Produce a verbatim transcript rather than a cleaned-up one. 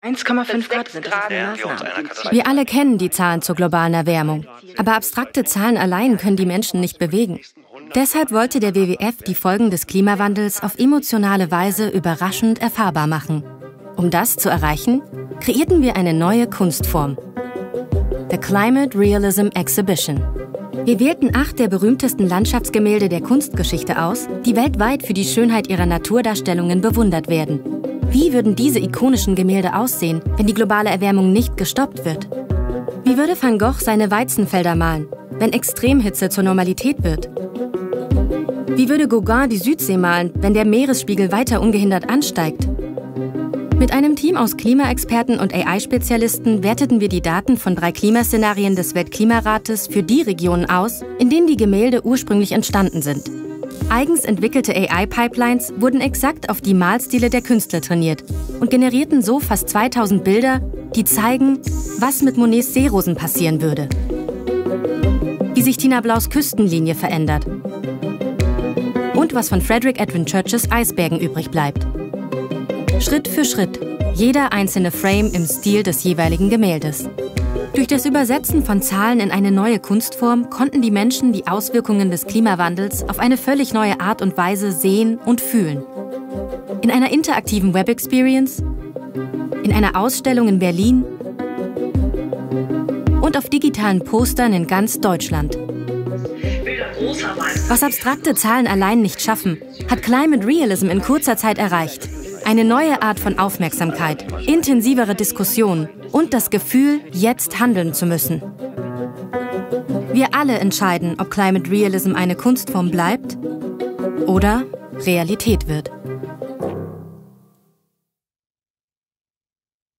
eins Komma fünf Grad sind das. Wir alle kennen die Zahlen zur globalen Erwärmung. Aber abstrakte Zahlen allein können die Menschen nicht bewegen. Deshalb wollte der W W F die Folgen des Klimawandels auf emotionale Weise überraschend erfahrbar machen. Um das zu erreichen, kreierten wir eine neue Kunstform. The Climate Realism Exhibition. Wir wählten acht der berühmtesten Landschaftsgemälde der Kunstgeschichte aus, die weltweit für die Schönheit ihrer Naturdarstellungen bewundert werden. Wie würden diese ikonischen Gemälde aussehen, wenn die globale Erwärmung nicht gestoppt wird? Wie würde Van Gogh seine Weizenfelder malen, wenn Extremhitze zur Normalität wird? Wie würde Gauguin die Südsee malen, wenn der Meeresspiegel weiter ungehindert ansteigt? Mit einem Team aus Klimaexperten und A I-Spezialisten werteten wir die Daten von drei Klimaszenarien des Weltklimarates für die Regionen aus, in denen die Gemälde ursprünglich entstanden sind. Eigens entwickelte A I-Pipelines wurden exakt auf die Malstile der Künstler trainiert und generierten so fast zweitausend Bilder, die zeigen, was mit Monets Seerosen passieren würde. Wie sich Tina Blaus Küstenlinie verändert. Und was von Frederick Edwin Churches Eisbergen übrig bleibt. Schritt für Schritt, jeder einzelne Frame im Stil des jeweiligen Gemäldes. Durch das Übersetzen von Zahlen in eine neue Kunstform konnten die Menschen die Auswirkungen des Klimawandels auf eine völlig neue Art und Weise sehen und fühlen. In einer interaktiven Web-Experience, in einer Ausstellung in Berlin und auf digitalen Postern in ganz Deutschland. Was abstrakte Zahlen allein nicht schaffen, hat Climate Realism in kurzer Zeit erreicht. Eine neue Art von Aufmerksamkeit, intensivere Diskussionen und das Gefühl, jetzt handeln zu müssen. Wir alle entscheiden, ob Climate Realism eine Kunstform bleibt oder Realität wird.